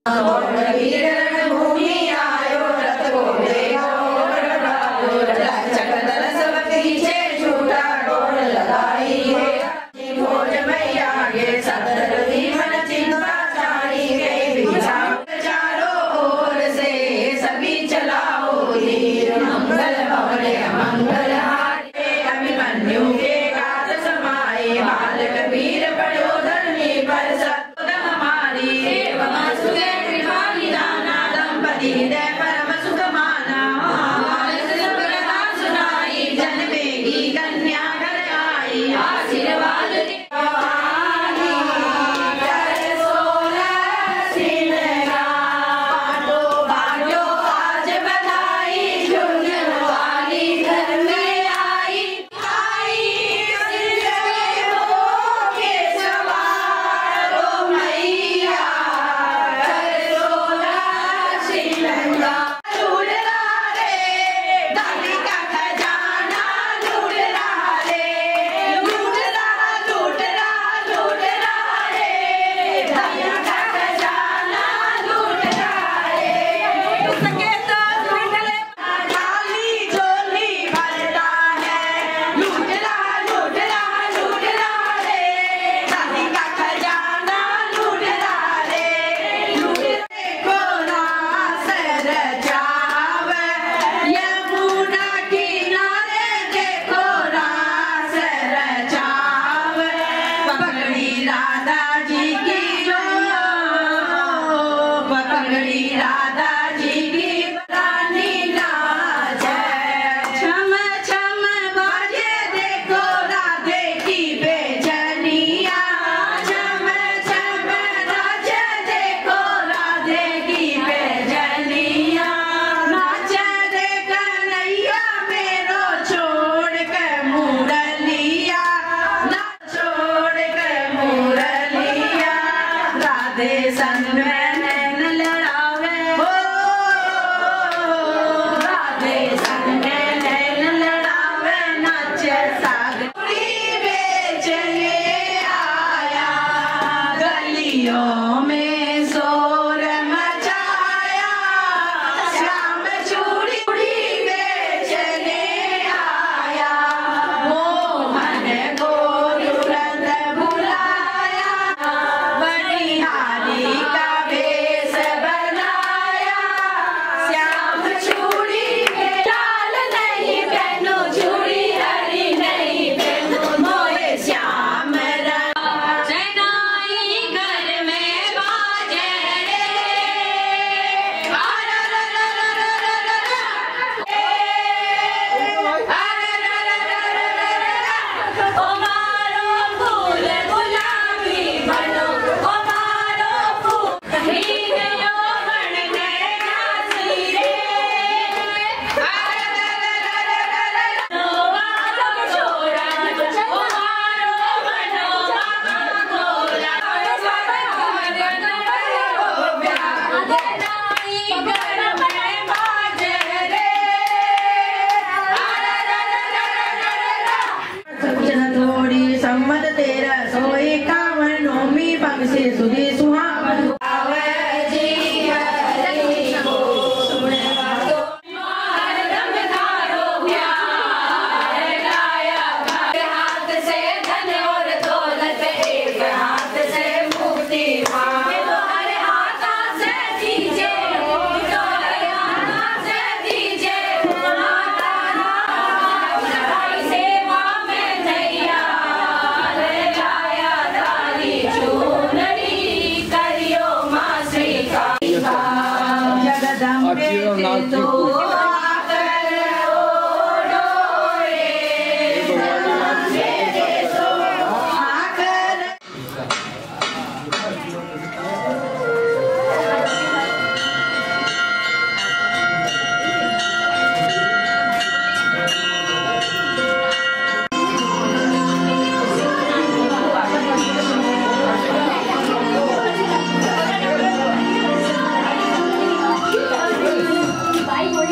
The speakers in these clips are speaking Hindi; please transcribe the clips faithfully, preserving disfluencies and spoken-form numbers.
Bye.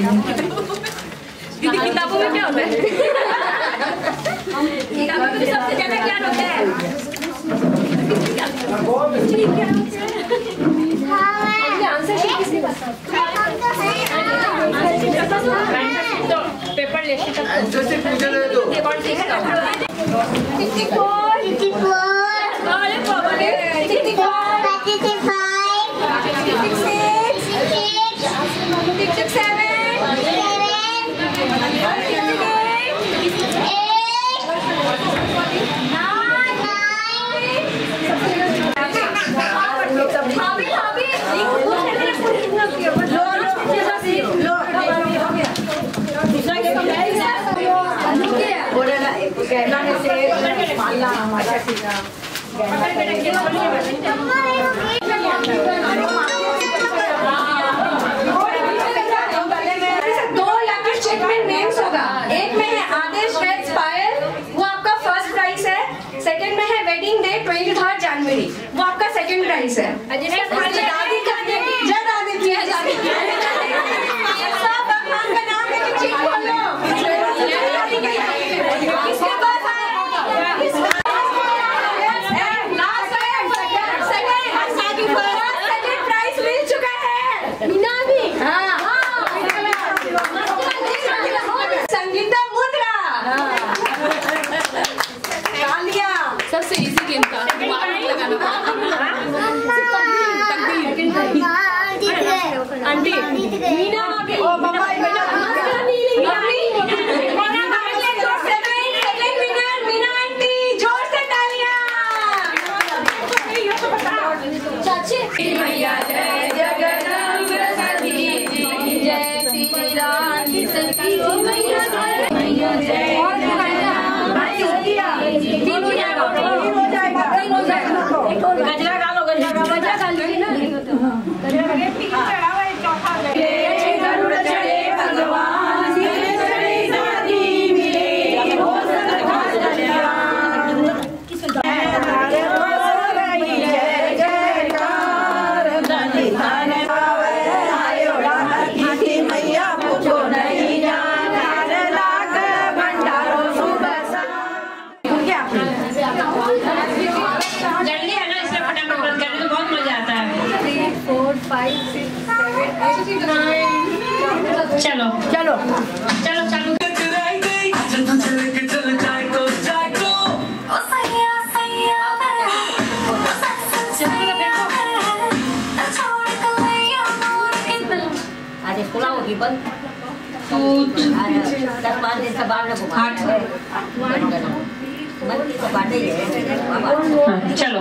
दीदी किताबों में क्या होता है? किताबों में सबसे ज्यादा क्या होता है? आंसर शीट किसने बताया? पेपर लेके आंसर शीट मुझे दे दो। कौन सी है? अरे बाबा रे दो लकी चेक में नेम्स होगा। एक में है आदेश वेड्स पायल, वो आपका फर्स्ट प्राइस है। सेकंड में है वेडिंग डे ट्वेंटी थर्ड जनवरी, वो आपका सेकंड प्राइस है। सबसे इजी गेम था, आंटी मीना आ गई। Oh mamma Meena Meena aunty जोर से तालियां। चाची मैया जय जगदम्ब सती जय श्री राम की सती मैया मैया जय। गजरा डालो, गजरा डालो, गजरा डालिए ना। गजरा गरुड़ चढ़े भगवान चढ़े शादी मिले हो जय जयकार धन पावे आयो राधी मैया पूछो नहीं जान लाख भंडारो सुबह क्या जल्दी है ना, इसलिए फटाफट बंद करने तो बहुत मजा आता है। Three four five six seven eight nine. चलो चलो चलो चलो आज स्कूल आओगी बंद दस पाँच दिन से बाहर न घुमा। चलो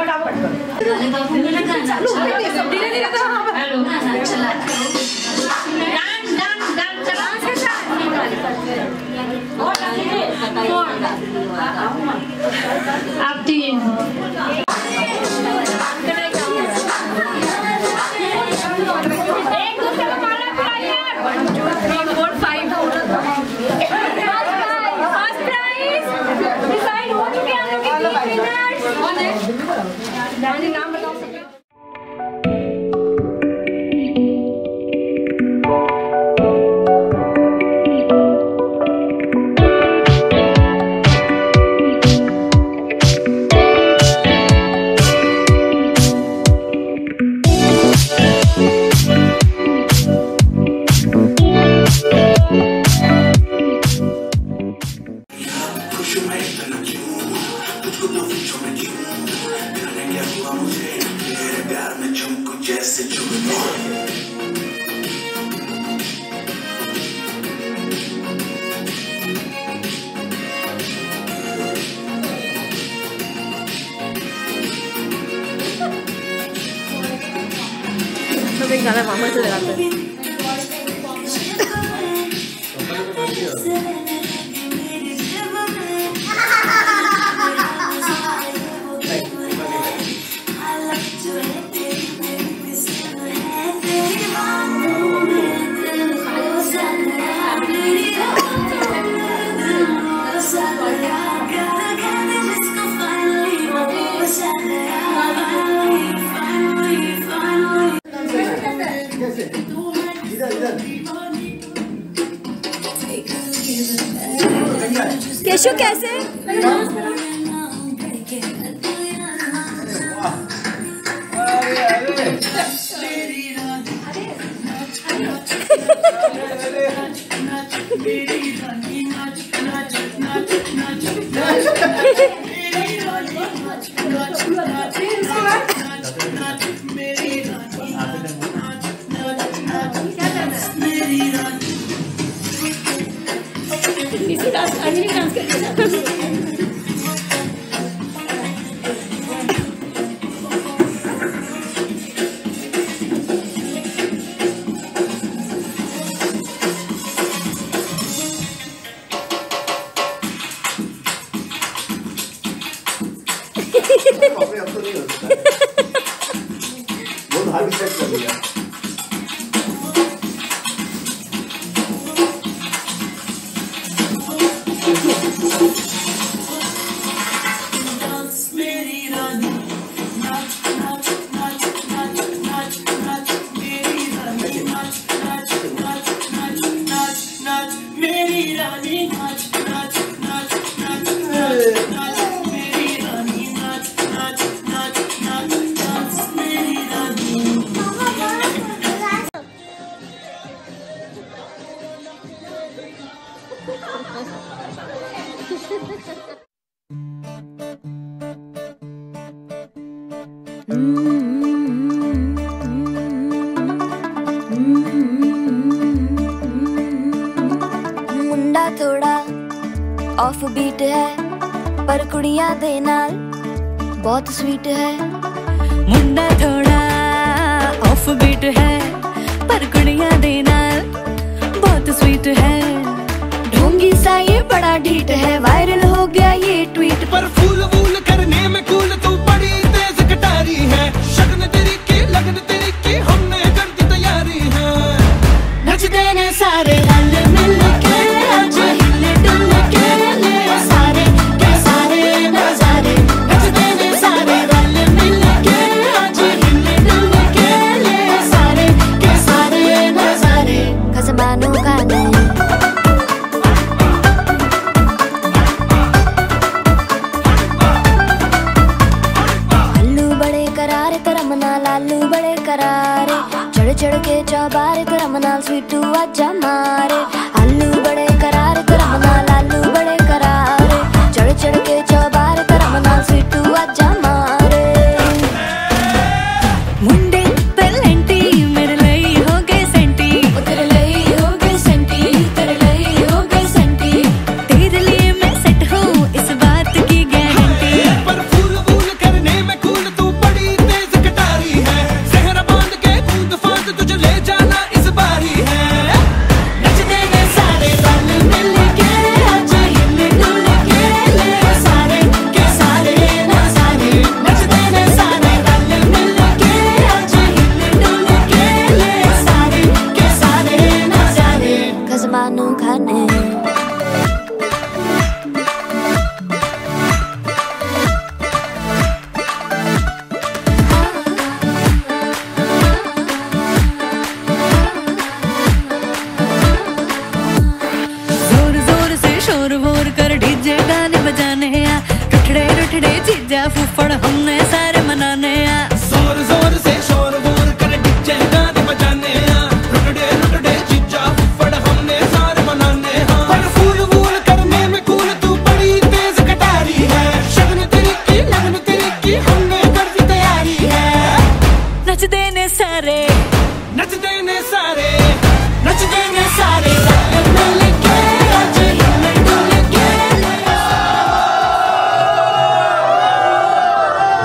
आप तीन नाम बताओ सबके। गाना मामा से लगाते हैं। ईशु कैसे? मुंडा थोड़ा ऑफ बीट है पर कुड़ियां दे नाल बहुत स्वीट है। मुंडा थोड़ा ऑफ बीट है पर कुड़ियां दे नाल बहुत स्वीट है। ढोंगी सा ये बड़ा ढीठ है, वायरल हो गया ये ट्वीट पर फूल वूल करने में कूल तू बड़ी तेज कटारी है। शगन तेरी की लगन तेरी की हमने कर दी तैयारी है। नचते ने सारे रल मिल के आज हिल डुल के ले सारे के सारे नजारे। नचते ने सारे रल मिल के आज हिल डुल के ले सारे के सारे नजारे। खसबानों का नहीं लालू बड़े करारे, चढ़ चढ़ के चौबारे तेरा मनाल स्वीटू आजा मारे। आलू बड़े करारे तेरा मनाल आलू बड़े करारे, चढ़ चढ़ के चौबारे तेरा मनाल स्वीटू आजा मारे। मुंडे पेलेंटी मेरे लई हो गए सेंटी, तेरे लई हो गए सेंटी, तेरे लई हो गए सेंटी। तेरे लिए मैं सेट हूँ इस बात की गारंटी। पर फूल वूल करने में कूल तू बड़ी तेज कटारी है। सहरा बांध के कूद फांद तुझे ले जाना इस बारी है। नचते ने सारे रल मिल के आज हिल डुल के ले सारे के सारे नजारे। नचते ने सारे रल मिल के आज हिल डुल के ले सारे के सारे नजारे। खजमानू खाने जोर जोर से शोर वोर कर डीजे गाने बजाने आ। रुठड़े रुठड़े जीजा फूफड़ हमने सारे मनाने आ। जोर जोर से शोर वोर कर डीजे गाने बजाने आ। रुकड़े रुकड़े जीजा फुफड़ हमने सारे मनाने हाँ। पर फूल वूल करने में कूल तू बड़ी तेज कटारी है। शगन तेरी की लगन तेरी की हमने कर दी तैयारी है। नचते ने सारे नचते ने सारे नचते ने सारे रल मिल के आज हिल डुल के ले।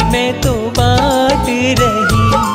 में तो बात रही।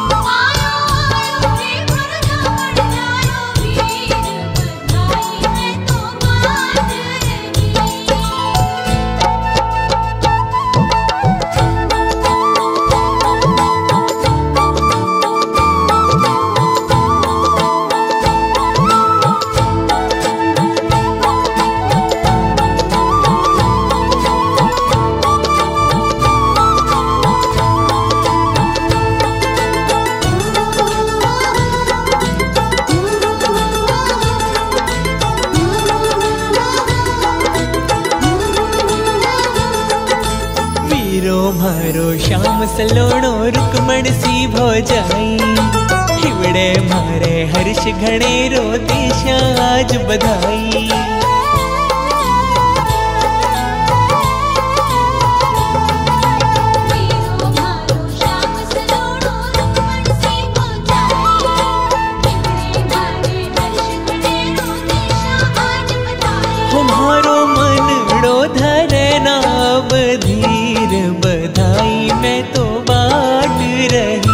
मारो श्याम सलोणो रुक्मण सी भो जाई। हिवड़े मारे हर्ष घणे रोते आज बधाई। तुम्हारो मनड़ो धरे नाव धीर बधाई में तो बाट रही।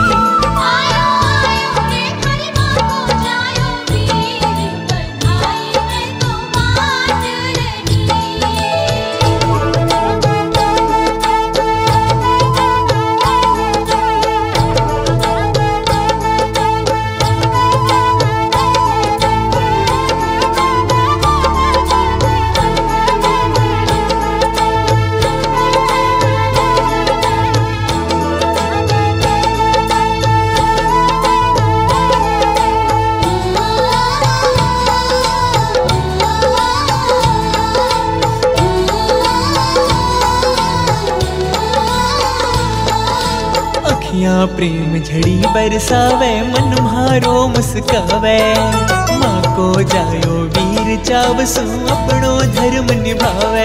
प्रेम झड़ी बरसावे मन मारो मुस्कावे। माँ को जायो वीर चावसु अपनो धर्म निभावे।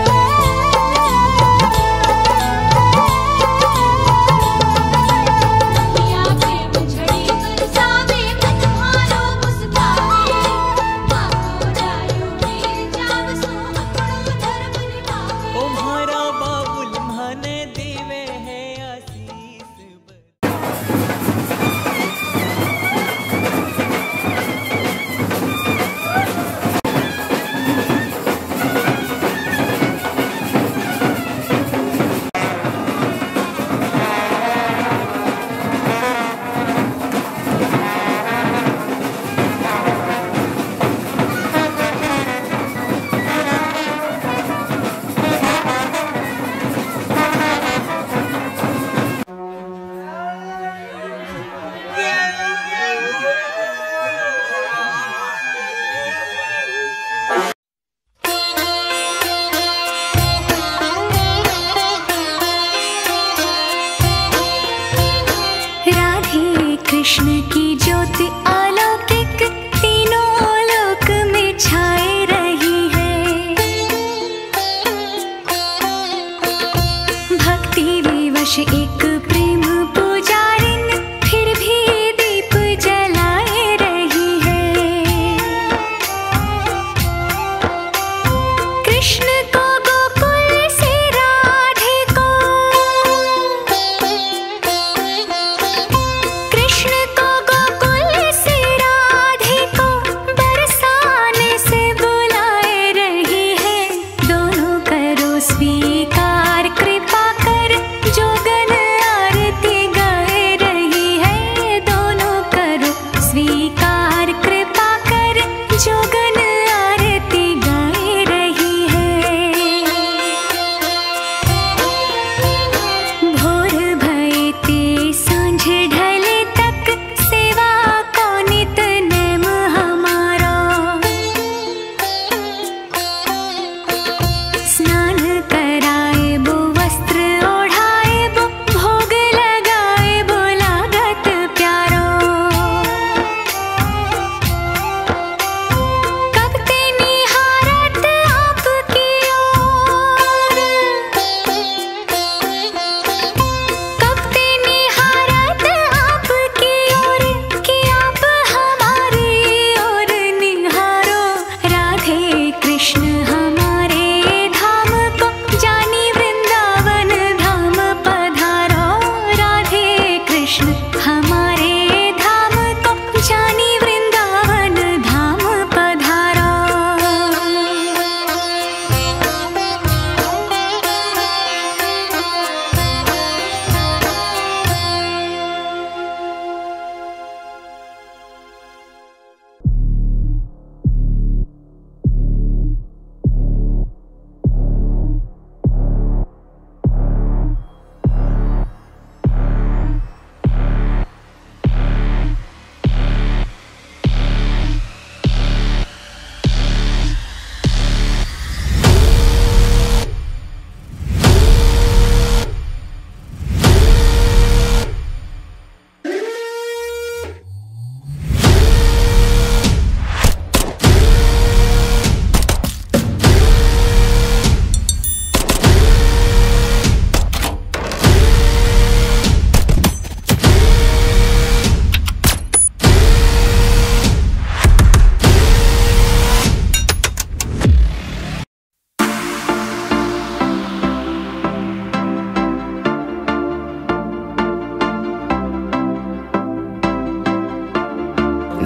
कृष्ण की ज्योति अलौकिक तीनों लोक में छाए रही है। भक्ति विवश एक प्रेम पुजारिन फिर भी दीप जलाए रही है। कृष्ण को गोकुल से राधे को, कृष्ण को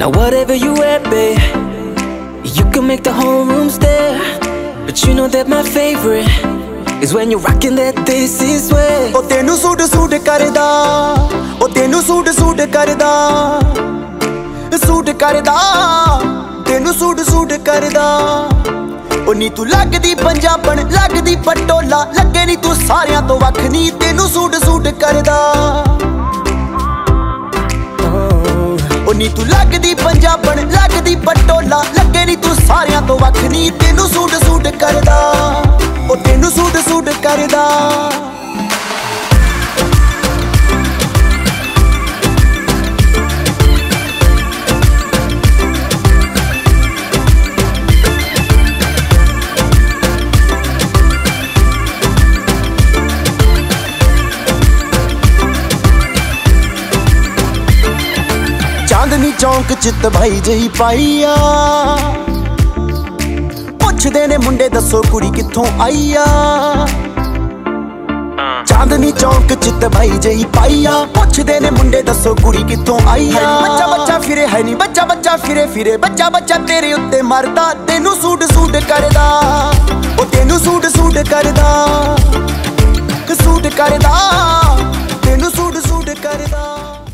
Now whatever you wear, babe, you can make the whole room stare. But you know that my favorite is when you're rocking that this is way. Oh tenu suit suit karda, oh tenu suit suit karda, suit karda, tenu suit suit karda. Oh नी तू लगदी पंजाबन लगदी पटोला, लगे नी तू सारियां तो वख नी, तेनू सूट सूट करदा। ओ नी तू लगदी पंजाबन लगदी पटोला, लगे नी तू सारियां तो वख नी, तेनू सूट सूट करदा, ओ तेनू सूट सूट करदा। चांदनी चौंक चित भाई जही पाईया, पुछदे ने मुंडे दसो कुड़ी कित्थों आईया। चांदनी चौंक चित भाई जही पाईया, पुछदे ने मुंडे दसो कुड़ी कित्थों आईया। बच्चा बच्चा फिरे है नी बच्चा बच्चा फिरे फिरे, बच्चा बच्चा तेरे उत्ते मरदा, तेनू सूट सूट करदा, ओ तेनू सूट सूट करदा, सूट करदा, तेनू सूट सूट करदा।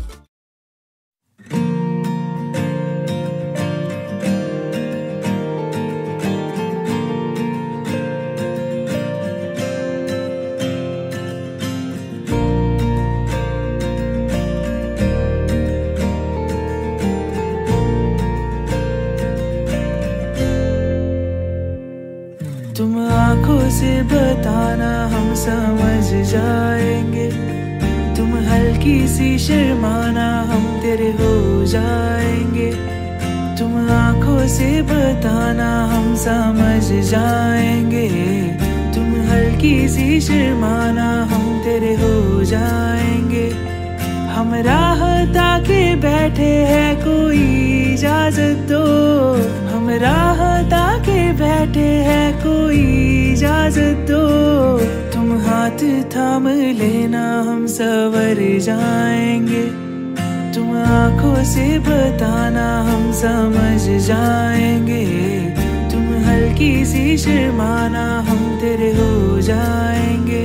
तुम आंखों से बताना हम समझ जाएंगे, तुम हल्की सी शर्माना हम तेरे हो जाएंगे। तुम आंखों से बताना हम समझ जाएंगे, तुम हल्की सी शर्माना हम तेरे हो जाएंगे। हम राह ताके बैठे हैं कोई इजाजत दो, हम राह ताके बैठे हैं कोई इजाजत दो। तुम हाथ थाम लेना हम सवर जाएंगे, तुम आंखों से बताना हम समझ जाएंगे, तुम हल्की सी शर्माना हम तेरे हो जाएंगे।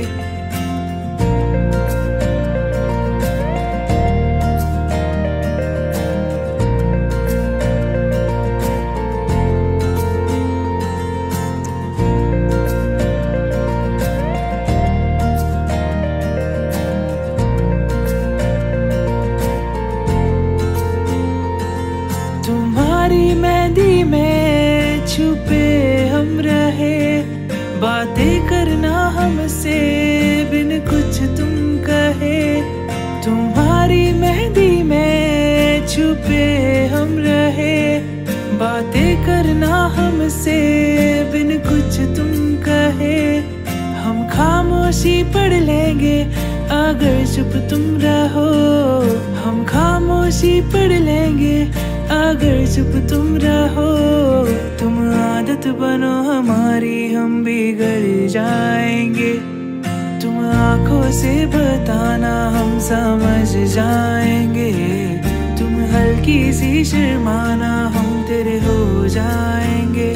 मेहंदी में छुपे हम रहे, बातें करना हमसे बिन कुछ तुम कहे। तुम्हारी मेहंदी में छुपे हम रहे, बातें करना हमसे बिन कुछ तुम कहे। हम खामोशी पढ़ लेंगे अगर चुप तुम रहो, हम खामोशी पढ़ लेंगे अगर चुप तुम रहो। तुम आदत बनो हमारी हम बिगड़ जाएंगे, तुम आंखों से बताना हम समझ जाएंगे, तुम हल्की सी शर्माना हम तेरे हो जाएंगे।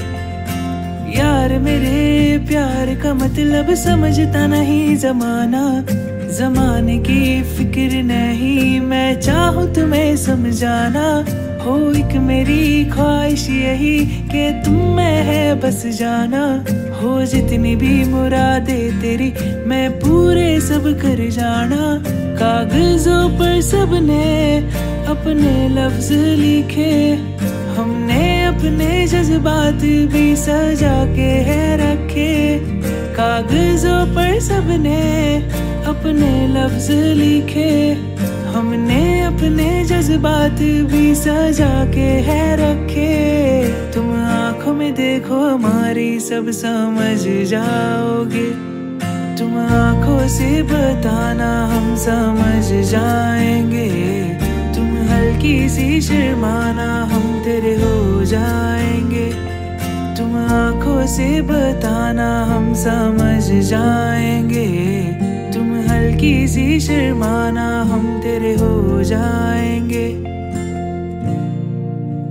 यार मेरे प्यार का मतलब समझता नहीं जमाना, जमाने की फिक्र नहीं मैं चाहूँ तुम्हें समझाना। हो एक मेरी ख्वाहिश यही कि तुम में है बस जाना, हो जितनी भी मुरादें तेरी मैं पूरे सब कर जाना। कागजों पर सबने अपने लफ्ज लिखे, हमने अपने जज्बात भी सजा के है रखे। कागजों पर सबने अपने लफ्ज लिखे, हमने अपने जज्बात भी सजा के है रखे। तुम आंखों में देखो हमारी सब समझ जाओगे, तुम आंखों से बताना हम समझ जाएंगे, तुम हल्की सी शर्माना हम तेरे हो जाएंगे। तुम आंखों से बताना हम समझ जाएंगे, तुम हल्की सी शर्माना हम तेरे हो जाएंगे।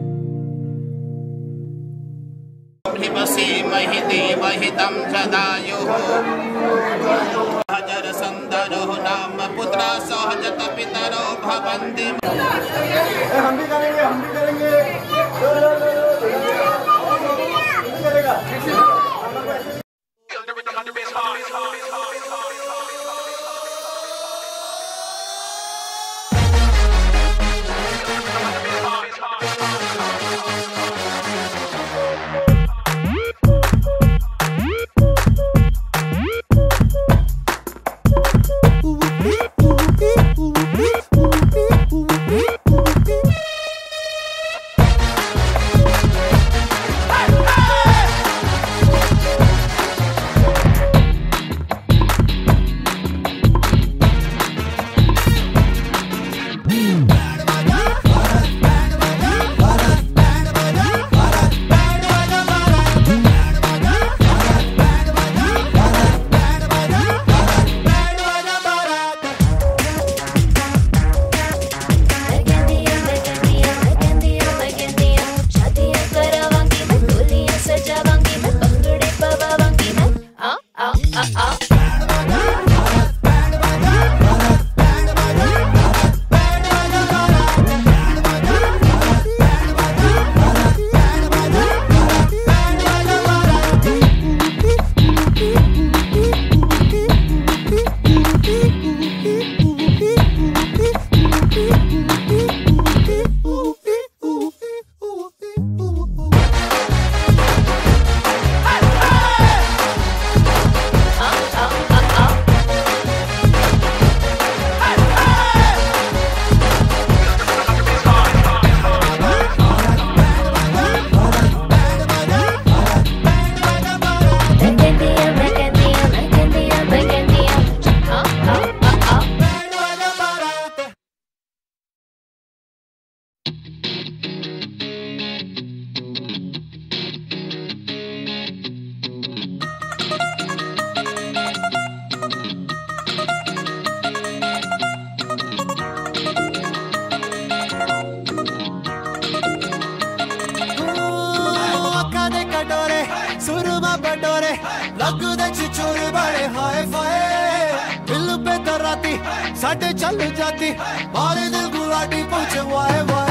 हि देवहितं सदायुः जरसन्दरो नाम पुत्रा सहजत पितरो भवन्ति। हम भी करेंगे हम भी करेंगे लो, लो, लो, लो, लो, चलेगा। लगदे छिछोर बड़े हाय फाय दिल पे तराती साडे चल जाती मारे दिल गुलाटी पूछे वाए वाए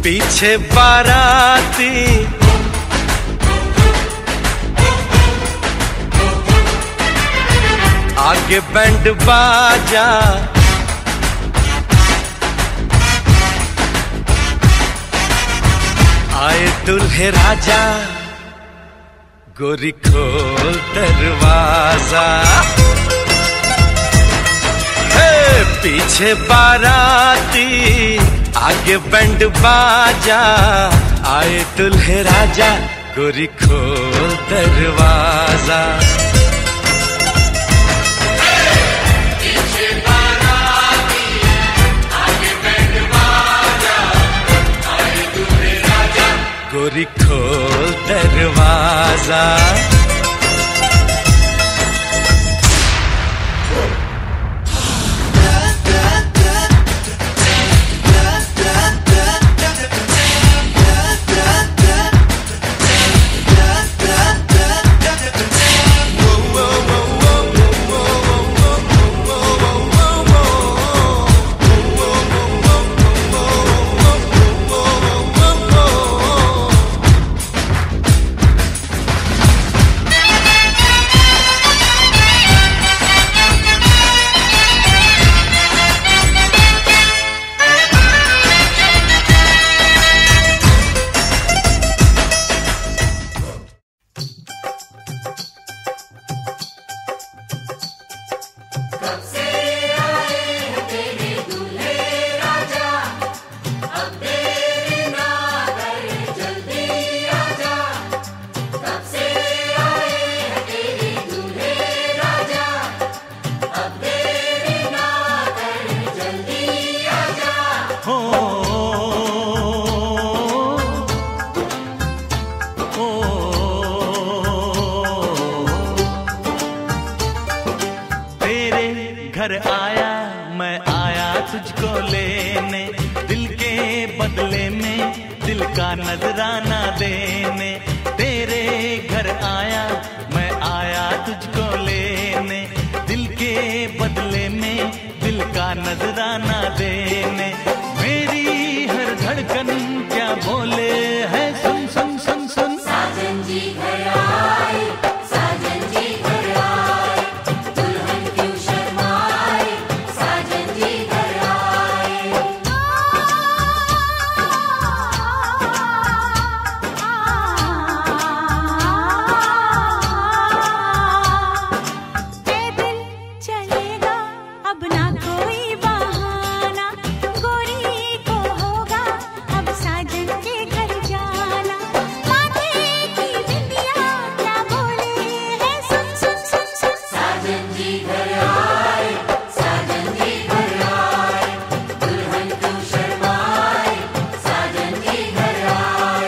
पीछे बाराती आगे बैंड बाजा, आए दुल्हे राजा, गोरी खोल दरवाजा। हे पीछे बाराती आगे बैंड बाजा, आए दुल्हे राजा, गोरी खोल दरवाजा। गोरी खोल दरवाजा। घर आया मैं आया तुझको लेने, दिल के बदले में दिल का नजराना देने। तेरे घर आया मैं आया तुझको लेने, दिल के बदले में दिल का नजराना देने। मेरी हर धड़कन क्या बोले है, सुन सुन सुन सुन। साजन जी घर आए, साजन जी घर आए, दुल्हन क्यों शर्माए, साजन जी घर आए। ये दिल चलेगा अब ना कोई बहाना, गोरी को होगा अब साजन के घर जाना। माथे की बिंदिया क्या बोले है, सुन सुन सुन सुन। साजन जी घर आए, साजन जी घर आए, दुल्हन क्यों शर्माए, साजन जी घर आए।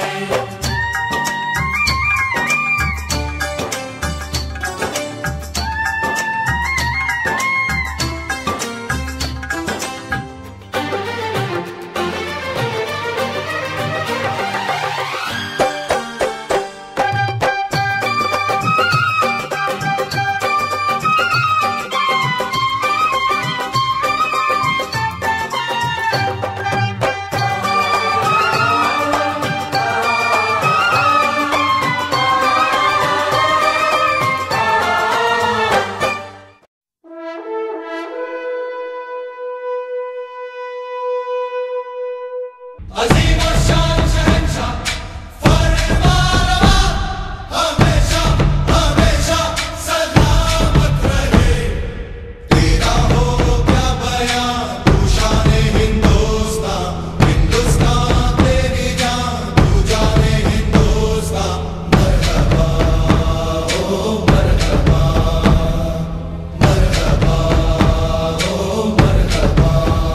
अजीम और शान शहंशाह फरमानवा, हमेशा हमेशा सलामत रहे। तेरा हो क्या बयान तू शाने हिंदुस्तान, हिंदुस्तान तेरी जान तू जाने हिंदुस्तान। मरहबा ओ मरहबा, मरहबा ओ मरहबा।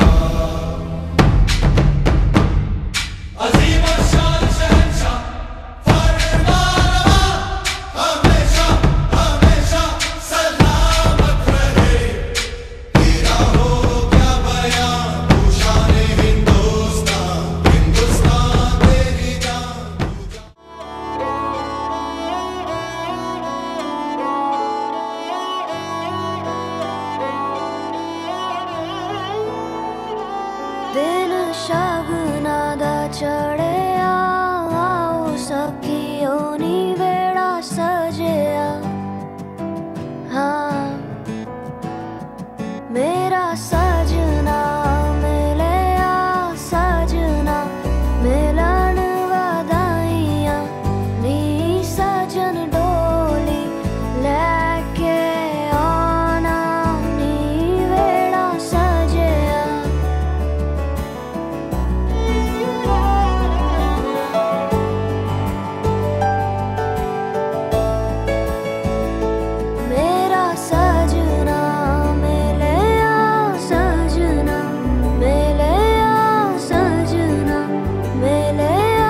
अजीम और शान शहंशाह फरमानवा, हमेशा हमेशा सलामत रहे। तेरा हो क्या बयान तू शाने हिंदुस्तान, हिंदुस्तान तेरी जान तू जाने। दिन शागुना दा चढ़िया आओ सखियो नी वेड़ा सजिया हाँ मेरा सजना मिलिया सजना मिलन वधाइया नी सजन डोली लेके आना नी वेड़ा सजिया मेरा सजना मिलिया सजना मिलिया सजना मिलिया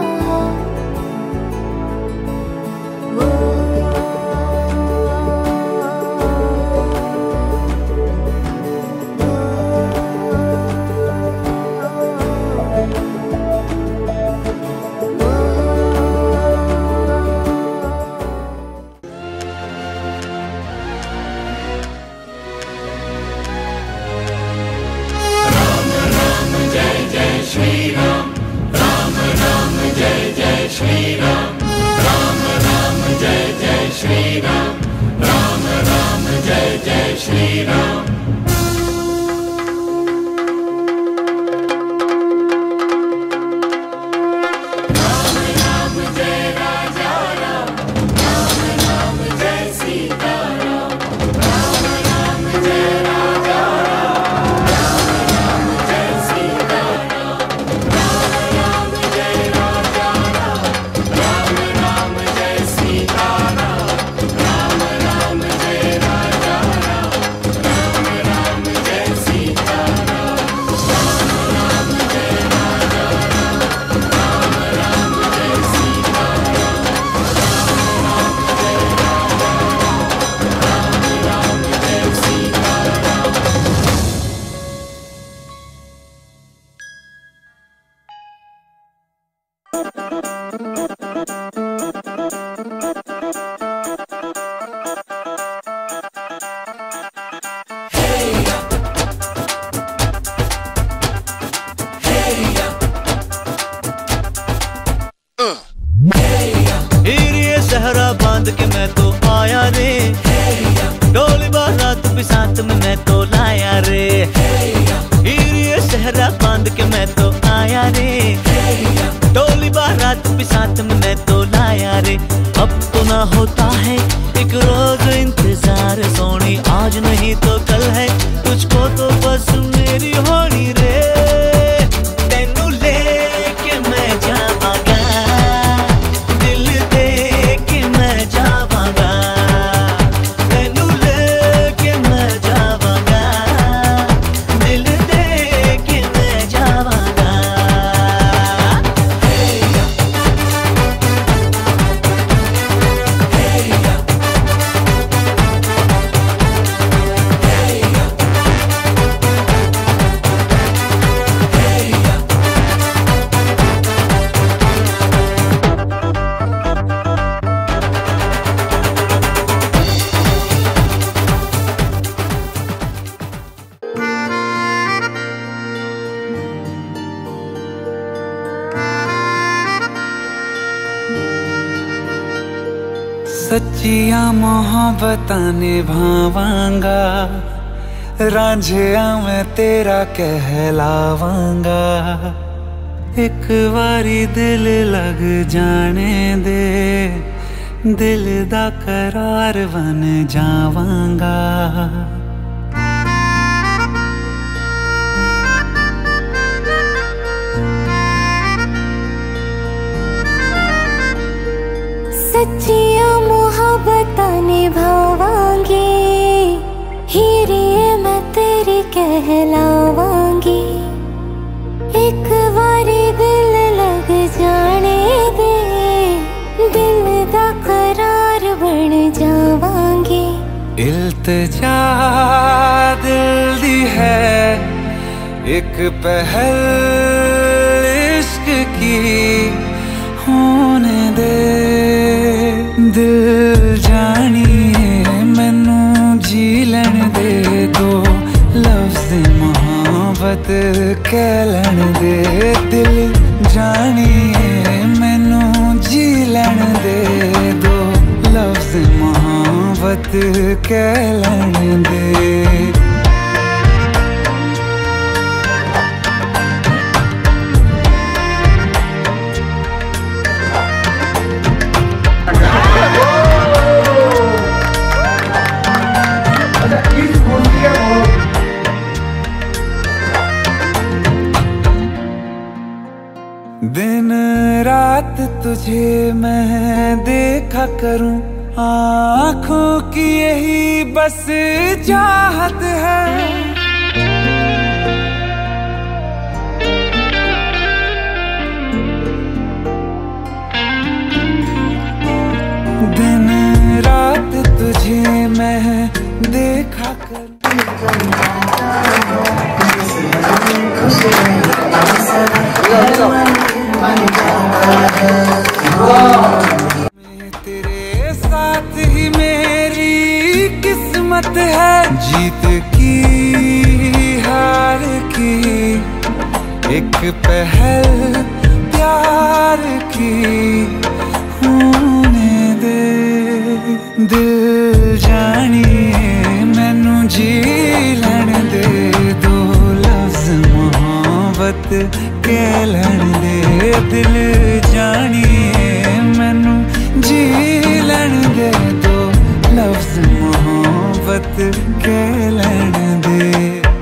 हीरे सहरा बांध के मैं तो आया रे डोली बारात भी साथ में मैं तो लाया रे हीरे सहरा बांध के मैं तो आया रे डोली बारात भी साथ में मैं तो लाया रे अब तो ना होता है एक रोज इंतजार सोनी आज नहीं तो कल है तुझको तो बस मेरी होनी रे तेनू लेके मैं जावांगा दिल दे के मैं जावांगा तेनू लेके मैं जावांगा दिल दे के मैं जावांगा सच्चिया मोहब्बतां निभावांगा रांझिया मैं तेरा कहलावांगा एक बारी दिल लग जाने दे दिल दा करार बन जावांगा सच्चिया मोहब्बतां निभावांगी हीरे मैं तेरी कहलावांगी एक बारी दिल लग जाने दे दिल दा करार बन जावांगी इल्तिजा दिल दी है एक पहल इश्क की होने दे दिल जानिए मैनू जी लैन दे दो लफ्ज़ मोहब्बत कह लैन दे दिल जा मोहब्बत कहलन दे। दिन रात तुझे मैं देखा करूं, आँखों की यही बस चाहत है। दिन रात तुझे मैं देखा करूं। तेरे साथ ही मेरी किस्मत है, जीत की हार की एक पहल प्यार की होने दे। दिल जानिए मैनू जी लैण दे, दो लफ्ज मोहब्बत कहलन दे। दिल जानिए मैनू जी लैण दे, दो लफ्ज मोहब्बत कहलन दे।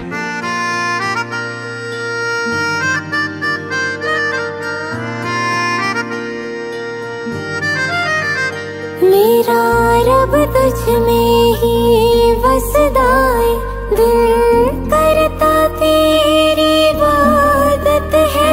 मेरा रब तुझ में ही वसदा है, दिल करता तेरी इबादत है।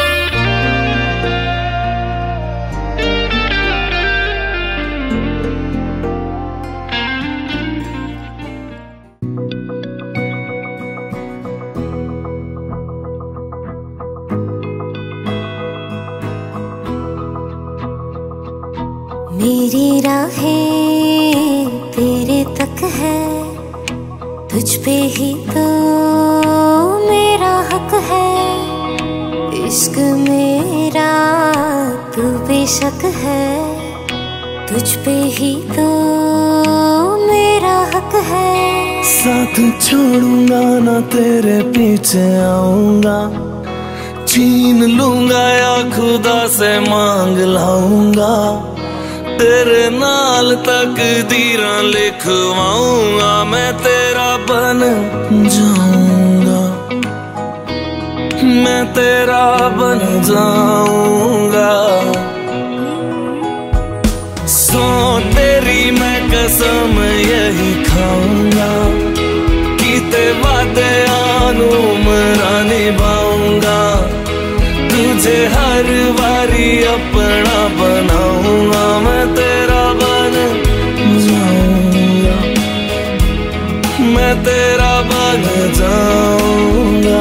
मेरी राहें तेरे तक है, तुझ पे ही तो मेरा हक है। इश्क मेरा तू बेशक है, तुझ पे ही तो मेरा हक है। साथ छोड़ूंगा ना तेरे पीछे आऊंगा, छीन लूंगा या खुदा से मांग लाऊंगा। तेरे नाल तकदीरां लिखवाऊंगा, मैं तेरा बन जाऊंगा, मैं तेरा बन जाऊंगा। सो तेरी मैं कसम यही खाऊंगा, कीते वादे आनू मरा निभाऊंगा। तुझे हर बारी अपना बनाऊंगा, मैं तेरा बन जाऊंगा, मैं तेरा बन जाऊंगा।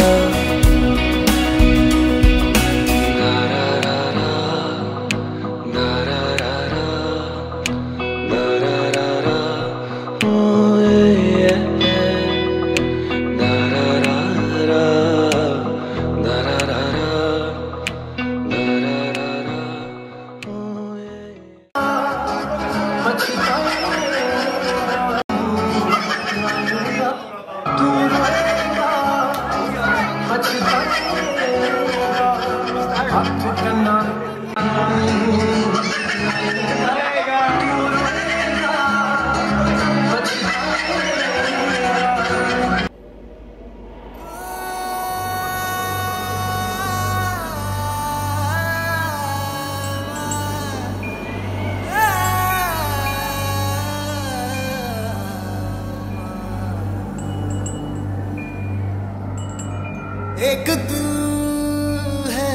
एक तू है,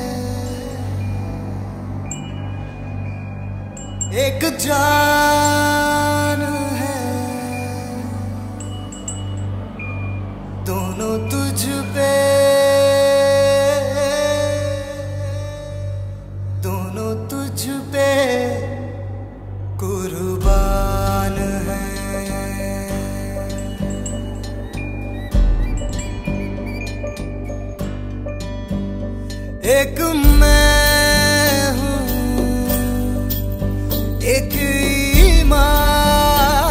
एक जान है, दोनों तुझ पे, दोनों तुझ पे कुर्बान है। एक मैं हूँ, एक ईमान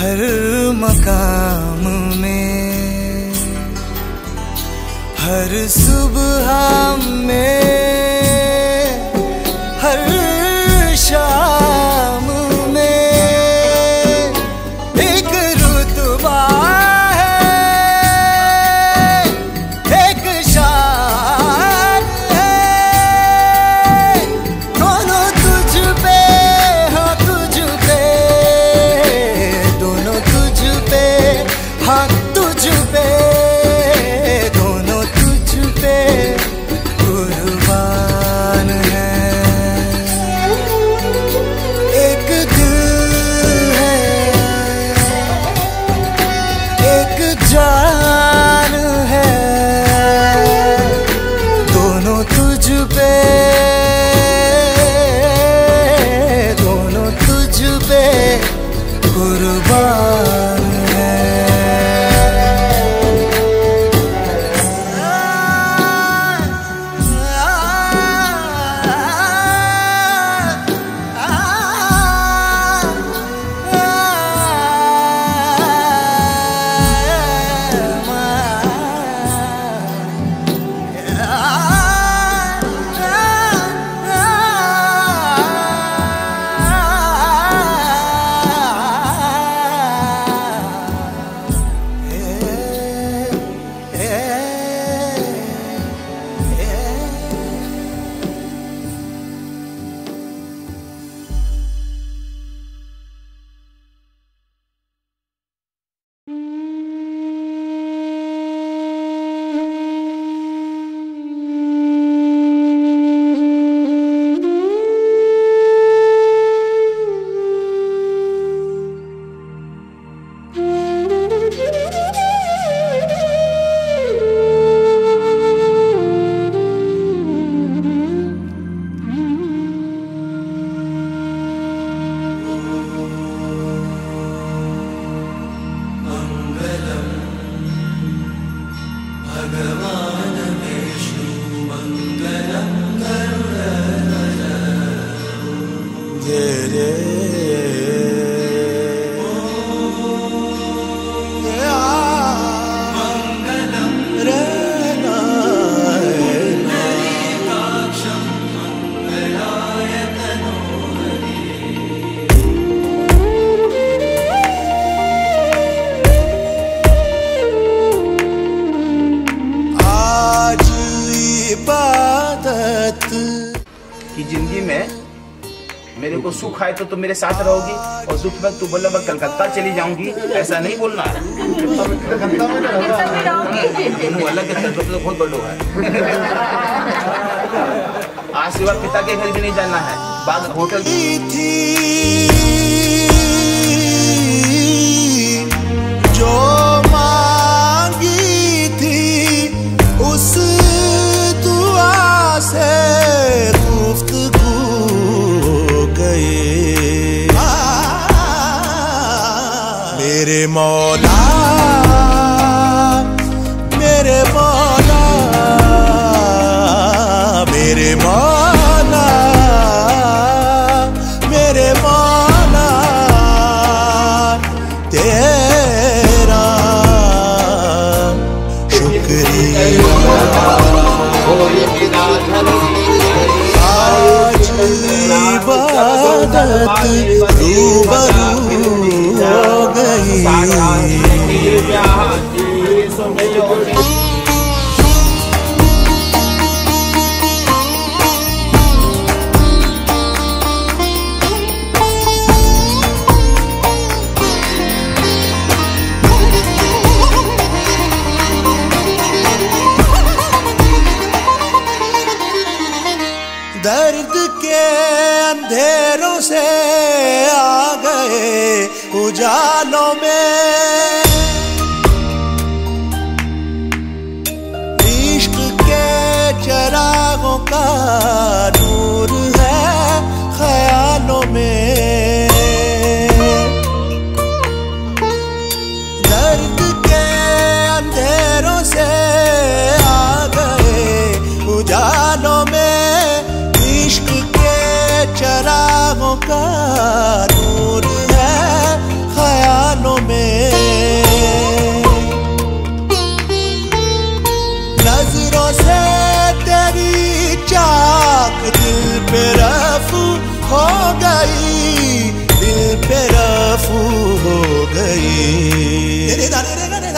हर मकाम में, हर सुबह में, हर शाम में एक रुतबा है, एक शान है। दोनों तुझ पे हाँ तुझ पे, दोनों तुझ पे हाँ तुझ पे, दोनों तुझ पे कुर्बान है। एक दिल है, एक जान है, दोनों तुझ पे, दोनों तुझ पे कुर्बान है। कि जिंदगी में मेरे को सुख आए तो तुम मेरे साथ रहोगी और दुख में तू बोला मैं कलकत्ता चली जाऊंगी, ऐसा नहीं बोलना है। अलग तो बहुत बड़ो है। आज सिवा पिता के घर भी नहीं जाना है, बाद होटल थी जो मांगी थी उस दुआ से गुफ्तगू गए। मेरे मौला मेरे मौला मेरे मौला मेरे मौला तेरा शुक्रिया। आज इबादत रूबरू हो गई। दर्द के अंधेरों से आ गए उजालों में, इश्क के चरागों का नूर है ख्यालों में। दर्द के अंधेरों से आ गए उजालों में, इश्क के चरागों का नूर है ख्यालों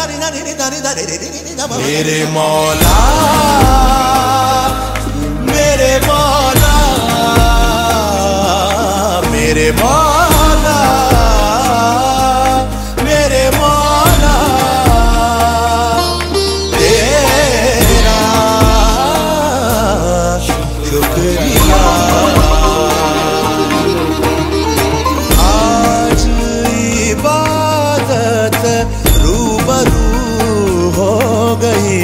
मेरे मौला मेरे मौला मेरे मौला मेरे मौला तेरा शुक्रिया आज इबादत रूबरू हो गई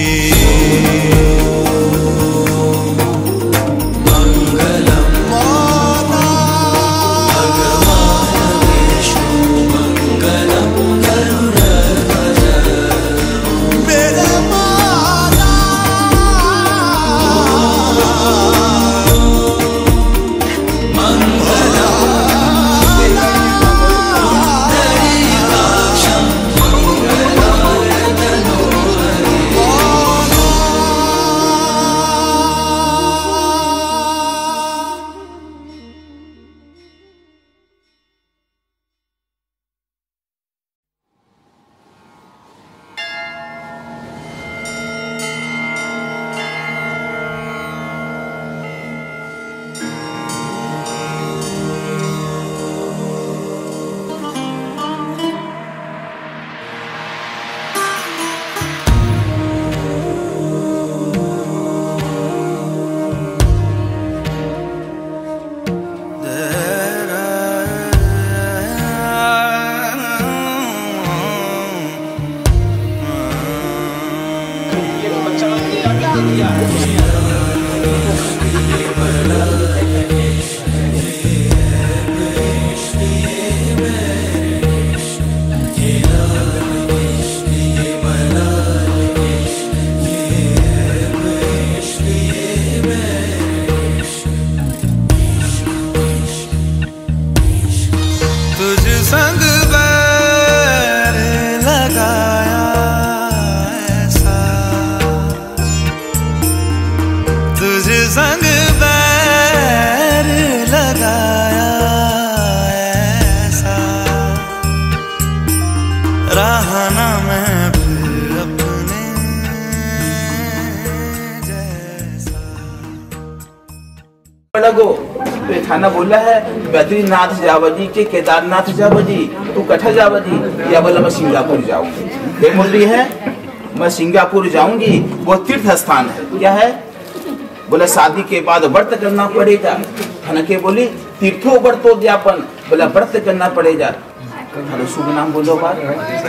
लगो तो ये थाना बोला है बद्रीनाथ जावजी के केदारनाथ जावजी तू कठा जावजी या बोला मैं सिंगापुर जाऊंगी। ये बोल रही है मैं सिंगापुर जाऊंगी, वो तीर्थ स्थान है। क्या है बोला शादी के बाद व्रत करना पड़ेगा। थाना के बोली तीर्थो व्रतो ज्ञापन, बोला व्रत करना पड़ेगा। हेलो शुभ नाम बोलो बात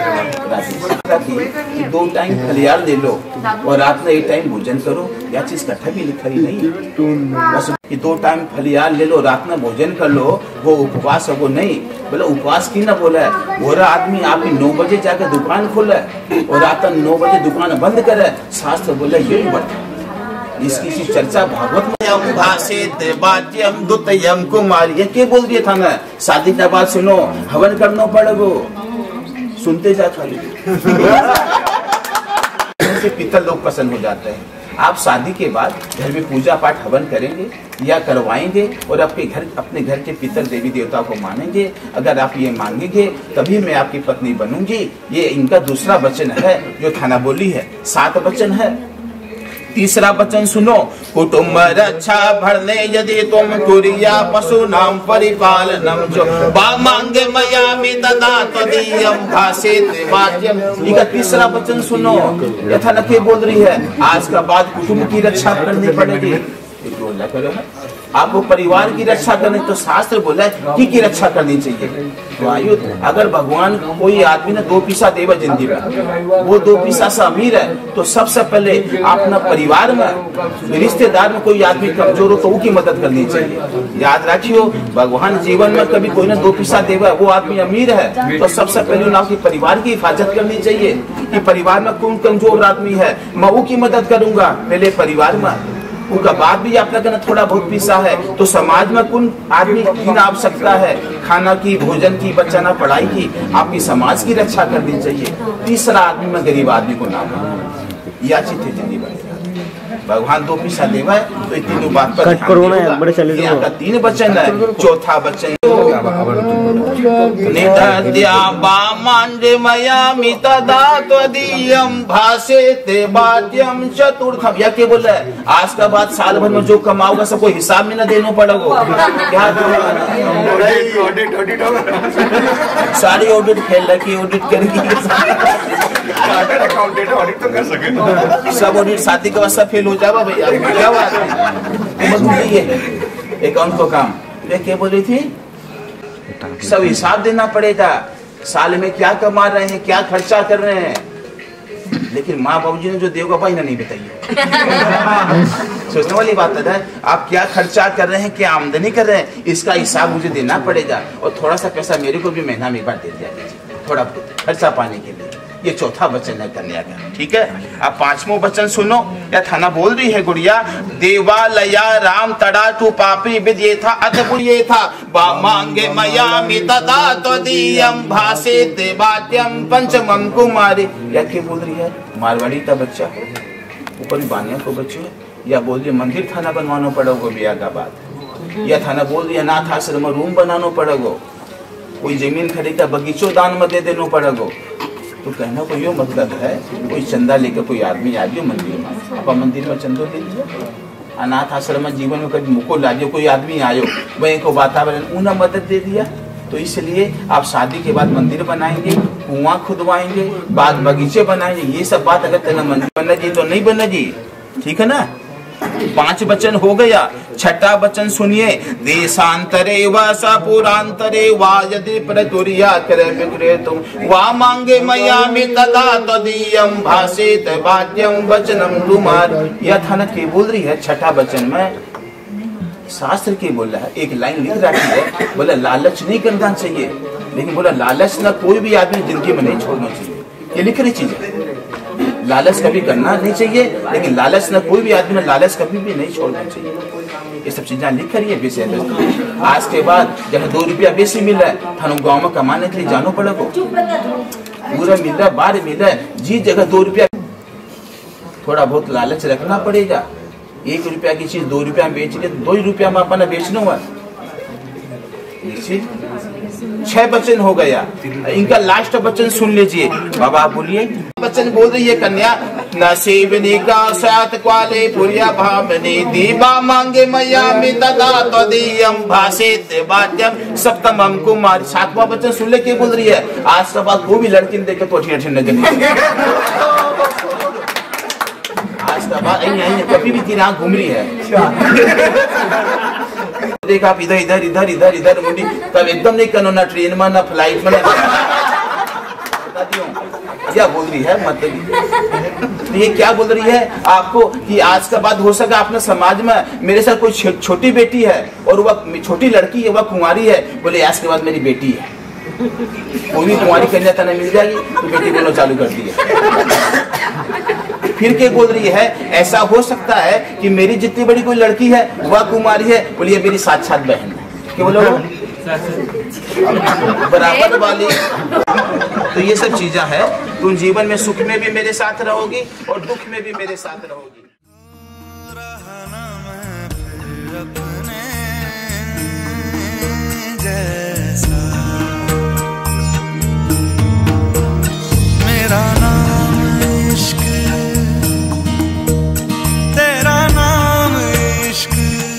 कि दो टाइम फलियार ले लो और रात में एक टाइम भोजन करो। यह चीज कट्ठा भी लिखा ही नहीं है बस कि दो टाइम फलियार ले लो रात में भोजन कर लो, वो उपवास है वो नहीं। बोले उपवास की ना बोला है वो आदमी आपकी नौ बजे जाकर दुकान खोले और रात नौ बजे दुकान बंद करे, शास्त्र बोले यही बढ़ता। इसकी सी चर्चा भागवत में भाषित वाद्यम दुतयम कुमार ये के बोल दिया था ना। शादी के बाद सुनो हवन करना पड़ेगो, सुनते जा खाली पितर लोग पसंद हो जाते हैं। आप शादी के बाद घर में पूजा पाठ हवन करेंगे या करवाएंगे और आपके घर अपने घर के पितर देवी देवताओं को मानेंगे। अगर आप ये मांगेंगे तभी मैं आपकी पत्नी बनूंगी। ये इनका दूसरा वचन है जो थाना बोली है। सात वचन है। तीसरा वचन सुनो कुटुंब रक्षा भरने यदि तुम कुरिया पशु नाम परिपालनम जो बा मांगे मयामि तदा तदीयम भाषित वाक्यम। इनका तीसरा वचन सुनो। यथा नखे बोल रही है आज का बाद कुटुंब की रक्षा करनी पड़ेगी। आपको परिवार की रक्षा करनी तो शास्त्र बोला है कि की रक्षा करनी चाहिए। तो आयु अगर भगवान कोई आदमी ने दो पैसा देवा जिंदगी में, वो दो पैसा से अमीर है तो सबसे पहले अपना परिवार में रिश्तेदार में कोई आदमी कमजोर हो तो उसकी मदद करनी चाहिए। याद रखियो भगवान जीवन में कभी कोई ने दो पैसा देवा वो आदमी अमीर है तो सबसे पहले उनके परिवार की हिफाजत करनी चाहिए कि परिवार में कौन कमजोर आदमी है मैं वो की मदद करूंगा पहले परिवार में। उनका बाद भी आप लगना थोड़ा बहुत पैसा है तो समाज में कौन आदमी की आवश्यकता है खाना की भोजन की बचाना पढ़ाई की आपकी समाज की रक्षा करनी चाहिए। तीसरा आदमी में गरीब आदमी को नाम है या चित्त जिंदगी बनेगा। भगवान दो पैसा देवा है तो ये तीनों बात पर ध्यान देगा। तीन वचन है। चौथा वचन निदद्या बामांडे मयामि तदा त्वदीयं भासेते बाध्यं चतुर्थम। या क्या बोल रहा है? आज का बाद साल भर में जो कमाओगा सबको हिसाब में न देना पड़ेगा। क्या सारी ऑडिट फेल रखी, ऑडिट करेगी तो कर सके सब ऑडिट शादी के बाद सब फेल हो जाएगा भैया। क्या बात है? अकाउंट को काम क्या बोल रही थी? सब हिसाब देना पड़ेगा, साल में क्या कमा रहे हैं, क्या खर्चा कर रहे हैं। लेकिन माँ बाबूजी ने जो देगा भाई ना नहीं बताइए। सोचने वाली बात है, आप क्या खर्चा कर रहे हैं, क्या आमदनी कर रहे हैं, इसका हिसाब मुझे देना पड़ेगा। और थोड़ा सा पैसा मेरे को भी महीना में एक बार दे दिया कीजिए, थोड़ा खर्चा पाने के लिए। ये चौथा वचन है कन्या का, ठीक है। अब पांचवों वचन सुनो। या थाना बोल रही है गुड़िया, देवालया राम तड़ा तू पापी विद ये था अद्भुत ये था मांगे मयामि तदा त्वदीयं भासेते बात्यं पंचमं कुमारी। या क्या बोल रही है? मारवाड़ी का बच्चा है, ऊपर बानिया को बच्चे है। या बोल रही है मंदिर थाना बनवाना पड़ेगा ब्याह का बाद। या थाना बोल रही है अनाथ आश्रम में रूम बनाना पड़ेगा, कोई जमीन खरीदा बगीचो दान में दे देना पड़ेगा। तो कहना को यो मतलब है, कोई चंदा लेकर कोई आदमी आ गया मंदिर में, आप मंदिर में चंदो दे दिया। अनाथ आश्रम में जीवन में कभी मुको लाजो कोई आदमी आयो, वही को वातावरण उन्हें मदद दे दिया। तो इसलिए आप शादी के बाद मंदिर बनाएंगे, कुआं खुदवाएंगे, बाग बगीचे बनाएंगे। ये सब बात अगर तेना मंदिर बनना जी तो नहीं बनना जी, ठीक है ना। पांच वचन हो गया। छठा वचन सुनिए, देशांतरे व सपुरांतरे वा यदि प्रतुर्या करे विक्रेतुम वा मांगे मयामि तदा तदीयं भासेत बाध्यं वचनम तुम्हार। यह थाना के बोल रही है छठा वचन में, शास्त्र के बोल रहा है, एक लाइन लिख रखी है, बोला लालच नहीं करना चाहिए, लेकिन बोला लालच ना कोई भी आदमी जिंदगी में नहीं छोड़ना चाहिए। ये लिख रही चीज है, लालच कभी करना नहीं चाहिए, लेकिन लालच ना कोई भी आदमी ने लालच कभी भी नहीं छोड़ना चाहिए। ये सब चीजें लिख रही है विषय। आज के बाद जहाँ दो रुपया बेसी मिल रहा है, थानों गाँव में कमाने के लिए जानो पड़ेगा, पूरा मिल रहा है, बाहर मिल रहा है, जी जगह दो रुपया। थोड़ा बहुत लालच रखना पड़ेगा। एक रुपया की चीज दो रुपया में बेच ले, दो ही रुपया में अपना बेचना हुआ। छह वचन हो गया, इनका लास्ट वचन सुन लीजिए। बाबा आप बोलिए। वचन बोल रही है कन्या, न सेवनी का सात क्वाले पुरिया भावनी दीवा मांगे मयामि तदा तदीयं भासेते बाध्यं सप्तमं कुमार। सातवां वचन सुन ले, क्या बोल रही है? आज सब बात वो भी लड़की देख के तो ठीक ठीक नजर आज का बात कभी भी तेरी आंख घूम रही है। देख आप इधर इधर इधर इधर इधर मुंडी, तब एकदम नहीं करना, ना ट्रेन में ना फ्लाइट में। क्या बोल रही है मतलब ये क्या बोल रही है आपको कि आज का बाद हो सका अपने समाज में मेरे साथ कोई छो, छोटी बेटी है और वह छोटी लड़की है, वह कुंवारी है, बोले आज के बाद मेरी बेटी है, कोई भी कुंवारी कन्या तना मिल जाएगी तो बेटी बोलना चालू कर दी है। फिर क्या बोल रही है, ऐसा हो सकता है कि मेरी जितनी बड़ी कोई लड़की है वह कुमारी है, बोलिए मेरी साक्षात बहन है, क्या बोलो बराबर वाली। तो ये सब चीजें है, तुम जीवन में सुख में भी मेरे साथ रहोगी और दुख में भी मेरे साथ रहोगी। मेरा नाम इश्क, तेरा नाम इश्क,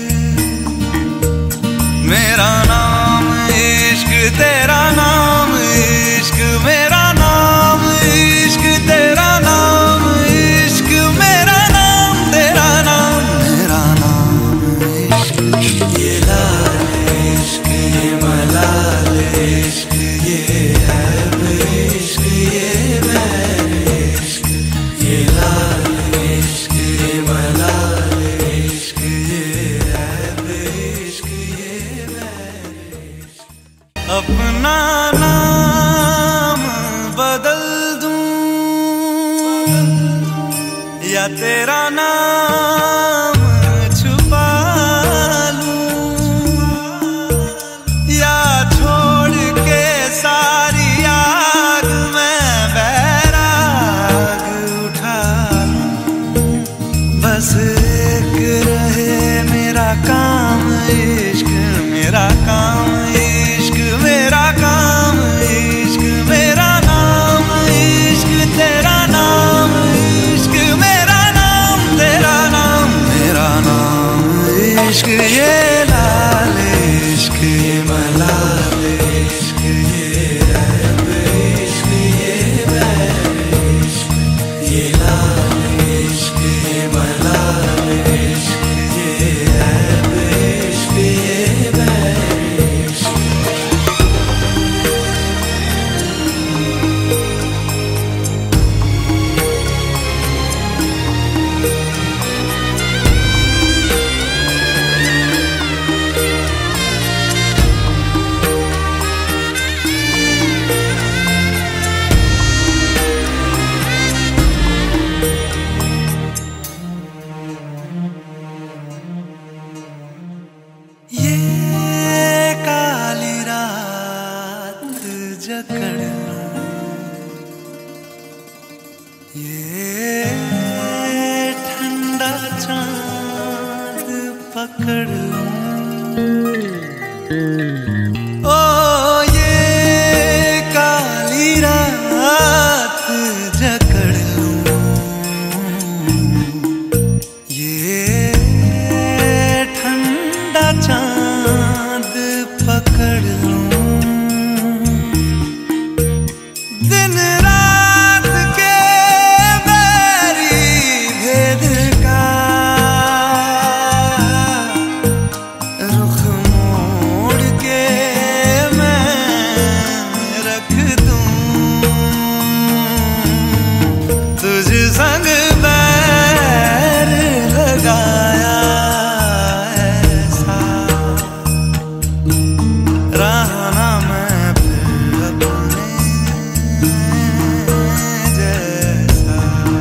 मेरा नाम इश्क, तेरा नाम इश्क, मेरा नाम इश्क, तेरा नाम इश्क, मेरा नाम तेरा नाम, मेरा नाम इश्क, ये लाल इश्क, ये मलाल इश्क, ये है इश्क, ये बैर इश्क, ये लाल इश्क, ये मलाल इश्क, ये है इश्क, ये बैर इश्क। अपना नाम बदल दूं या तेरा नाम छुपा लूं, या छोड़ के सारी आग में बैराग उठा लूं, बस एक रहे मेरा काम इश्क, मेरा काम इश्क, मेरा काम जकड़ लूं, ये ठंडा चांद पकड़ लूं, ओ ये काली रात जकड़ लूं, ये ठंडा चांद पकड़ लूं, दिन रात के बैरी भेद का रुख मोड़ के मैं रख दूं, तुझ संग बैर लगाया ऐसा, रहा ना मैं फिर अपने जैसा,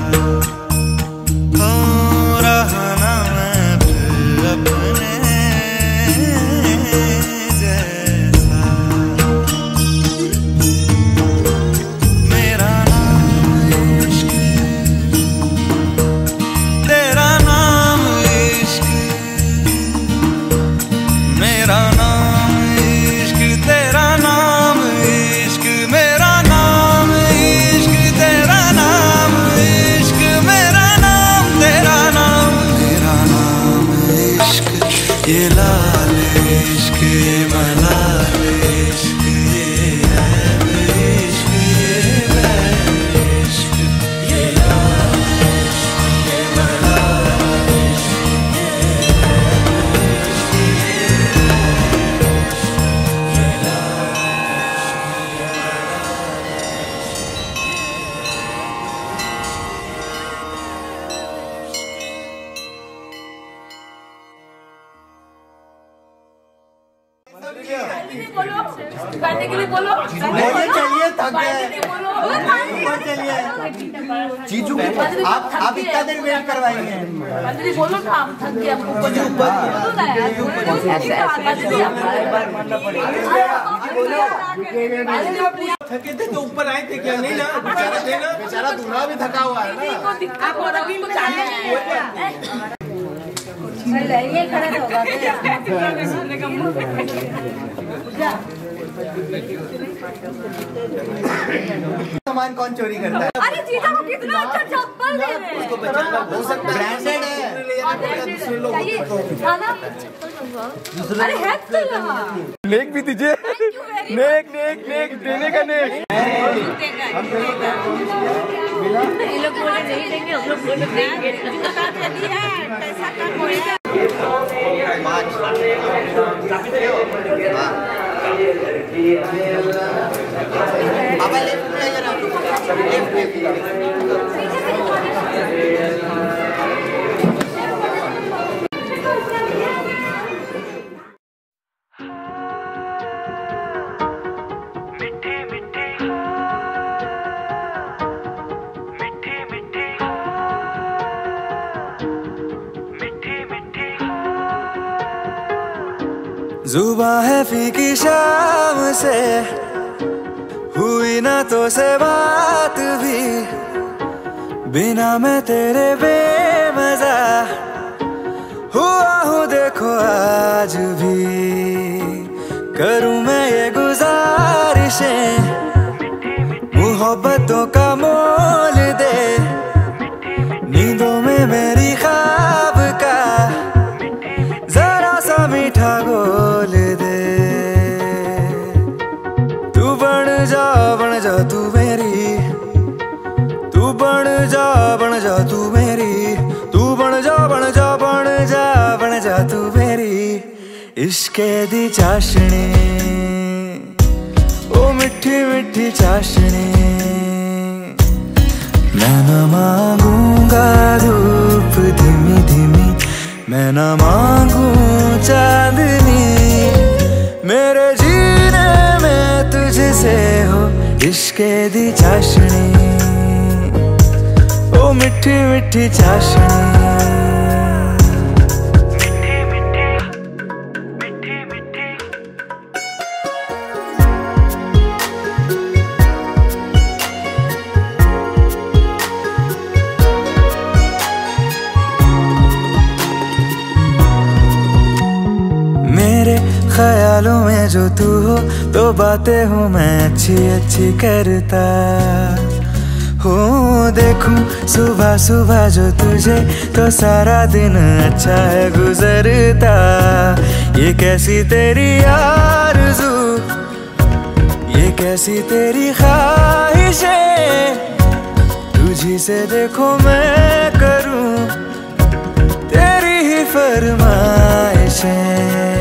हो रहा ना मैं फिर अपने जैसा, मेरा नाम इश्क, तेरा नाम इश्क, मेरा नाम इश्क, तेरा नाम इश्क, मेरा नाम इश्क, तेरा नाम इश्क, मेरा नाम, तेरा नाम, मेरा नाम इश्क, ये लाल इश्क, ये मलाल इश्क, ये ऐब इश्क, ये वैब इश्क, ये लाल इश्क, ये मलाल इश्क, ये ऐब इश्क, ये लाल बैठने के लिए बोलो, बोलिए, चलिए, थक गए। ऊपर चलिए। जीजू आप आप इतना देर वेट करवाएंगे, बोलो ना, आप थक गए, आपको जीजू ऊपर थके थे तो ऊपर आए थे क्या? नहीं ना, बेचारा थे ना, बेचारा दूल्हा भी थका हुआ है ना। ये खड़े होगा सामान कौन चोरी करता है? अरे जीजा वो कितना अच्छा चप्पल दे रहे हैं, उसको बचाना हो सकता है, ब्रांडेड है। अरे है तो यहाँ नेक भी दीजिए, नेक नेक नेक देने का नेक। ये लोग बोले नहीं देंगे, हम लोग बोले देंगे, पैसा कम होगा। जुबां है फीकी शाम से, हुई ना तो से बात भी, बिना मैं तेरे बेमजा हुआ हूँ देखो आज भी। करूँ मैं ये गुजारिशें, मोहब्बतों का मोल दे, नींदों में मेरी ख्वाब का जरा सा मीठा गोल दे। तू बन जा बन जा तू मेरी, तू बन जा बन जा तू मेरी, तू बन जा बन जा बन जा बन जा तू मेरी। इश्के दी चाशनी, ओ मिठी मिठी चाशनी, मैं न मांगूंगा धूप धीमी धीमी, मैं न मांगू चांदनी, मेरे जीने में तुझसे हो इश्के दी चाशनी, ओ मिठी मिठी चाशनी। ख्यालों में जो तू हो तो बातें हूँ मैं अच्छी अच्छी करता हूँ। देखूं सुबह सुबह जो तुझे तो सारा दिन अच्छा है गुजरता। ये कैसी तेरी आरज़ू, ये कैसी तेरी ख्वाहिशें, तुझी से देखो मैं करूं तेरी ही फरमाइशें।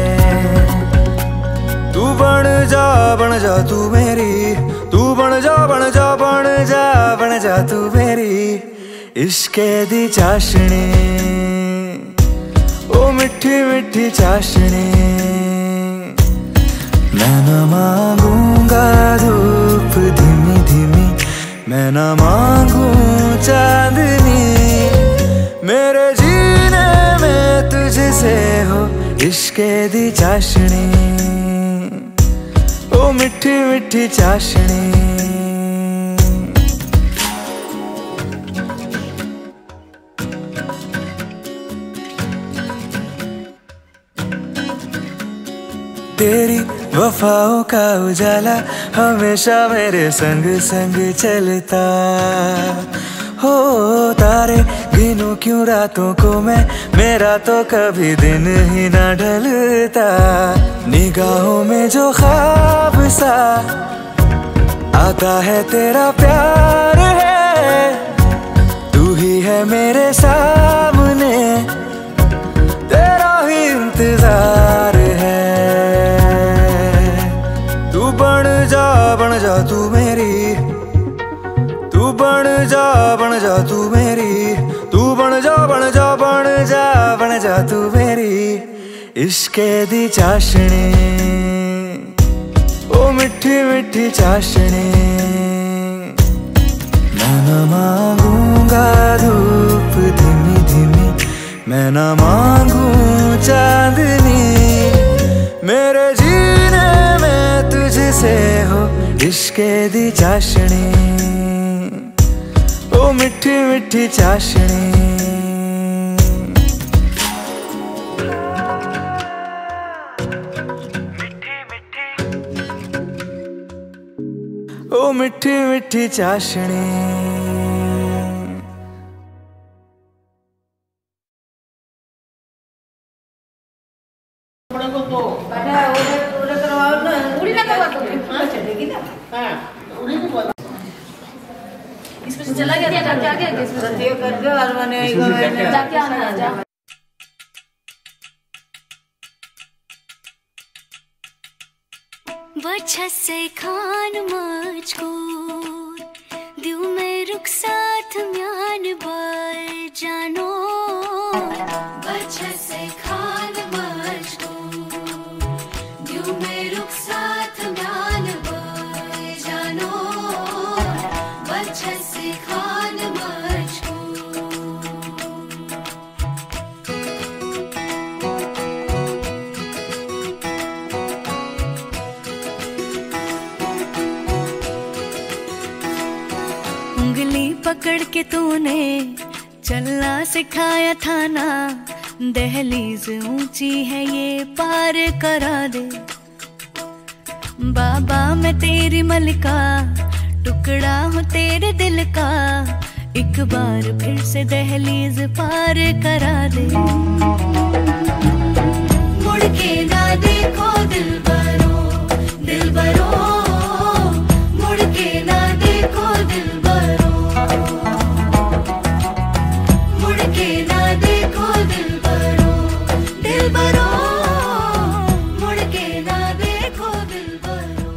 तू बन जा बन जा तू मेरी, तू बन जा बन जा बन जा बन जा तू मेरी इश्के दी चाशनी, ओ मिठी मिठी चाशनी। मैं न मांगूंगा धूप धीमी धीमी, मैं न मांगू चांदनी, मेरे जीने में तुझसे हो इश्के दी चाशनी, ओ मिठी मिठी चाशनी। तेरी वफाओं का उजाला हमेशा मेरे संग संग चलता हो। तारे गिनूं क्यों रातों को मैं, मेरा तो कभी दिन ही ना ढलता। निगाहों में जो ख्वाब सा आता है तेरा प्यार है, तू ही है मेरे सामने, तेरा ही इंतजार है। तू बन जा बन जा तू मेरी, तू बन जा बन जा तू मेरी, तू बन जा बन जा बन जा बन जा तू मेरी इश्के दी चाशनी, ओ मिठी मिठी चाशनी। मैं न मांगूंगा धूप धीमी धीमी, मैं न मांगू चांदनी, मेरे जीने में तुझसे हो इश्के दी चाशनी, ओ मिठी मिठी चाशनी। ओ मिठी मिठी चाशनी। चला गया क्या क्या क्या इसमें करके और मैंने जाके आना जा। वजह से खान मुझको दियो में रुख साथ म्यान बार जानो। वजह से खान मुझको दियो में रुख साथ म्यान बार जानो। वजह से खान मुझको उंगली पकड़ के तूने चलना सिखाया था ना। दहलीज ऊंची है ये पार करा दे। बाबा मैं तेरी मलिका, टुकड़ा हूँ तेरे दिल का। एक बार फिर से दहलीज पार करा दे। मुड़ के ना देखो दिल बरो दिल बरो, मुड़ के ना देखो दिल बरो, मुड़ के ना देखो दिल बरो दिल बरो, मुड़ के ना देखो दिल बरो।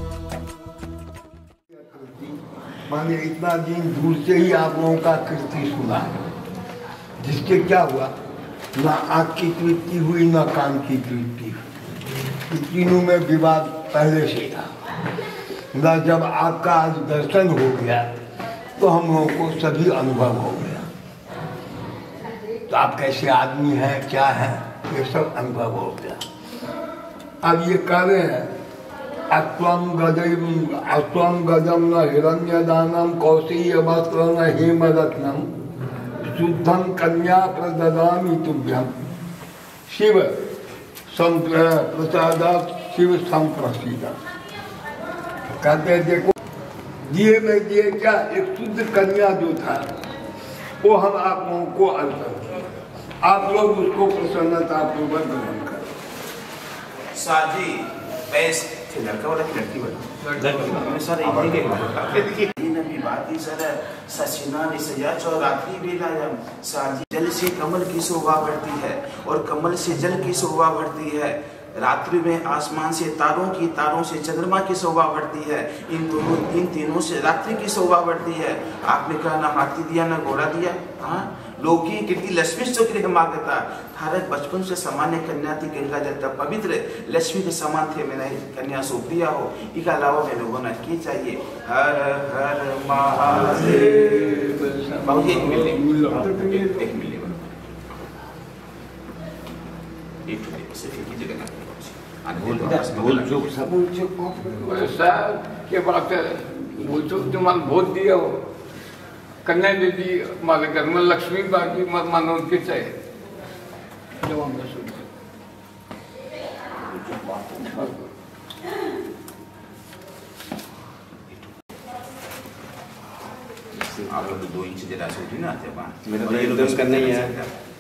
मैंने इतना दिन दूर से ही आप लोगों का कीर्ति सुना है, जिससे क्या हुआ, ना आँख की तृप्ति हुई ना कान की तृप्ति हुई। तीनों में विवाद पहले से था ना। जब आपका आज दर्शन हो गया तो हम लोगों को सभी अनुभव हो गया। तो आप कैसे आदमी हैं, क्या हैं, ये सब अनुभव हो गया। अब ये कह रहे हैं अत्वम गजम अत्वम गजम न हिरण्य दानम कौशेय वस्त्र न हेमरत्नम शुद्धम कन्या प्रददामि तुभ्यम शिव प्रसादात् शिव संप्रसिद्ध। कहते हैं देखो दिए में दिए क्या, एक शुद्ध कन्या जो था वो हम आप लोगों को अर्पण किया, आप लोग उसको प्रसन्नता पूर्वक ग्रहण करें। साजी बेस थे लड़का वाला की लड़की वाला सर नबी बात ही सर सचिना निसया चौरात्रि बेलायम साजी जल से कमल की शोभा बढ़ती है और कमल से जल की शोभा बढ़ती है। रात्रि में आसमान से तारों की, तारों से चंद्रमा की शोभा बढ़ती है। इन दोनों इन तीनों से रात्रि की शोभा बढ़ती है। आपने कहा ना हाथी दिया ना घोड़ा दिया। हाँ लोग की कीर्ति लक्ष्मी से गृह मांगता थारक बचपन से सामान्य कन्या थी गंगा जल तक पवित्र लक्ष्मी के समान थे। मैंने कन्या सौंप दिया हो। इसके अलावा मैं लोगों ने की चाहिए हर हर महादेव। बहुत एक मिले एक मिले ऐसा के बात है बोल तो तुम्हारा बहुत दिया हो कन्या दे दी हमारे घर में लक्ष्मी बाकी मत मानो उनके चाहिए जब हमने सुन आप लोग दो इंच जरा सोची ना आते मेरा तो एकदम करना ही है।